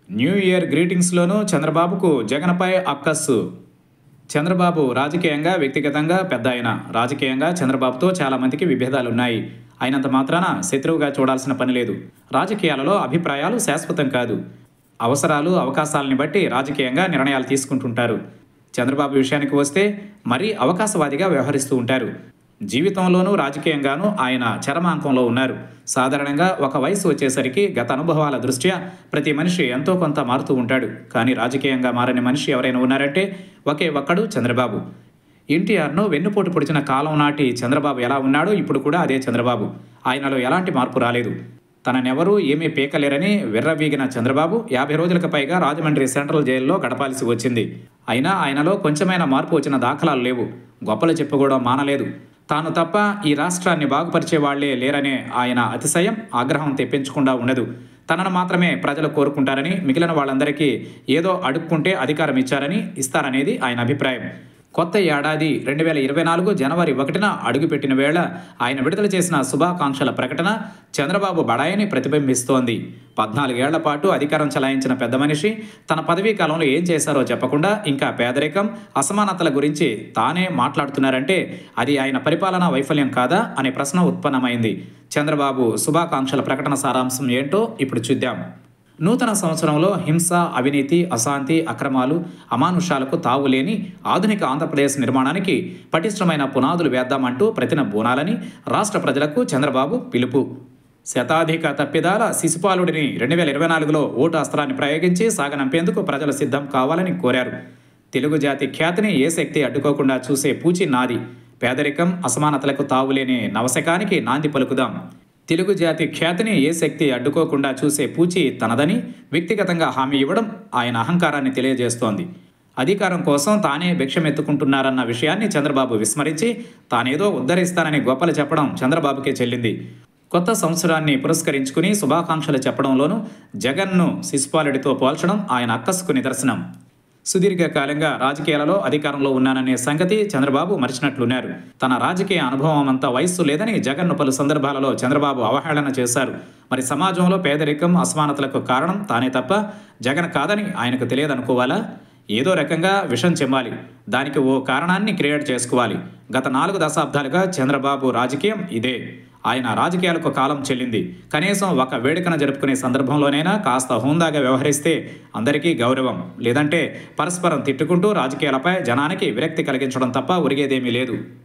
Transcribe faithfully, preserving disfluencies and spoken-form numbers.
New year గ్రీటింగ్స్లోనూ చంద్రబాబుకు జగన్పై అక్కస్సు. చంద్రబాబు రాజకీయంగా, వ్యక్తిగతంగా పెద్ద ఆయన. రాజకీయంగా చంద్రబాబుతో చాలామందికి విభేదాలున్నాయి. అయినంత మాత్రాన శత్రువుగా చూడాల్సిన పని లేదు. రాజకీయాలలో అభిప్రాయాలు శాశ్వతం కాదు. అవసరాలు, అవకాశాలని బట్టి రాజకీయంగా నిర్ణయాలు తీసుకుంటుంటారు. చంద్రబాబు విషయానికి వస్తే మరీ అవకాశవాదిగా వ్యవహరిస్తూ ఉంటారు. జీవితంలోనూ రాజకీయంగానూ ఆయన చరమాంకంలో ఉన్నారు. సాధారణంగా ఒక వయసు వచ్చేసరికి గత అనుభవాల దృష్ట్యా ప్రతి మనిషి ఎంతో కొంత మారుతూ ఉంటాడు. కానీ రాజకీయంగా మారని మనిషి ఎవరైనా ఉన్నారంటే ఒకే ఒక్కడు చంద్రబాబు. ఎన్టీఆర్ను వెన్నుపోటు పొడిచిన కాలం నాటి చంద్రబాబు ఎలా ఉన్నాడో ఇప్పుడు కూడా అదే చంద్రబాబు. ఆయనలో ఎలాంటి మార్పు రాలేదు. తననెవరూ ఏమీ పీకలేరని విర్రవీగిన చంద్రబాబు యాభై రోజులకు పైగా రాజమండ్రి సెంట్రల్ జైల్లో గడపాల్సి వచ్చింది. అయినా ఆయనలో కొంచెమైనా మార్పు వచ్చిన దాఖలాలు లేవు. గొప్పలు చెప్పుకోవడం మానలేదు. తాను తప్ప ఈ రాష్ట్రాన్ని బాగుపరిచే వాళ్లే లేరనే ఆయన అతిశయం, ఆగ్రహం తెప్పించకుండా ఉండదు. తనను మాత్రమే ప్రజలు కోరుకుంటారని, మిగిలిన వాళ్ళందరికీ ఏదో అడుక్కుంటే అధికారం ఇచ్చారని, ఇస్తారనేది ఆయన అభిప్రాయం. కొత్త ఏడాది రెండు వేల ఇరవై నాలుగు జనవరి ఒకటిన అడుగుపెట్టిన వేళ ఆయన విడుదల చేసిన శుభాకాంక్షల ప్రకటన చంద్రబాబు బడాయిని ప్రతిబింబిస్తోంది. పద్నాలుగేళ్ల పాటు అధికారం చలాయించిన పెద్ద మనిషి తన పదవీ కాలంలో ఏం చేశారో చెప్పకుండా ఇంకా పేదరికం, అసమానతల గురించి తానే మాట్లాడుతున్నారంటే అది ఆయన పరిపాలనా వైఫల్యం కాదా అనే ప్రశ్న ఉత్పన్నమైంది. చంద్రబాబు శుభాకాంక్షల ప్రకటన సారాంశం ఏంటో ఇప్పుడు చూద్దాం. నూతన సంవత్సరంలో హింస, అవినీతి, అశాంతి, అక్రమాలు, అమానుషాలకు తావులేని ఆధునిక ఆంధ్రప్రదేశ్ నిర్మాణానికి పటిష్టమైన పునాదులు వేద్దామంటూ ప్రతిన బోనాలని రాష్ట్ర ప్రజలకు చంద్రబాబు పిలుపు. శతాధిక తప్పిదాల శిశుపాలుడిని రెండు వేల ఇరవై నాలుగులో ఓటు అస్త్రాన్ని ప్రయోగించి సాగనంపేందుకు ప్రజలు సిద్ధం కావాలని కోరారు. తెలుగు జాతి ఖ్యాతిని ఏ శక్తి అడ్డుకోకుండా చూసే పూచి నాది. పేదరికం, అసమానతలకు తావులేని నవశకానికి నాంది పలుకుదాం. తెలుగు జాతి ఖ్యాతిని ఏ శక్తి అడ్డుకోకుండా చూసే పూచి తనదని వ్యక్తిగతంగా హామీ ఇవ్వడం ఆయన అహంకారాన్ని తెలియజేస్తోంది. అధికారం కోసం తానే భిక్షమెత్తుకుంటున్నారన్న విషయాన్ని చంద్రబాబు విస్మరించి తానేదో ఉద్ధరిస్తానని గొప్పలు చెప్పడం చంద్రబాబుకే చెల్లింది. కొత్త సంవత్సరాన్ని పురస్కరించుకుని శుభాకాంక్షలు చెప్పడంలోనూ జగన్ను శిశుపాలుడితో పోల్చడం ఆయన అక్కసుకు నిదర్శనం. సుదీర్ఘకాలంగా రాజకీయాలలో అధికారంలో ఉన్నాననే సంగతి చంద్రబాబు మరిచినట్లున్నారు. తన రాజకీయ అనుభవం అంతా వయస్సు లేదని జగన్ను పలు సందర్భాలలో చంద్రబాబు అవహేళన చేశారు. మరి సమాజంలో పేదరికం, అసమానతలకు కారణం తానే తప్ప జగన్ కాదని ఆయనకు తెలియదనుకోవాలా? ఏదో రకంగా విషం చెమ్మాలి. దానికి ఓ కారణాన్ని క్రియేట్ చేసుకోవాలి. గత నాలుగు దశాబ్దాలుగా చంద్రబాబు రాజకీయం ఇదే. ఆయన రాజకీయాలకు కాలం చెల్లింది. కనీసం ఒక వేడుకను జరుపుకునే సందర్భంలోనైనా కాస్త హుందాగా వ్యవహరిస్తే అందరికీ గౌరవం. లేదంటే పరస్పరం తిట్టుకుంటూ రాజకీయాలపై జనానికి విరక్తి కలిగించడం తప్ప ఒరిగేదేమీ లేదు.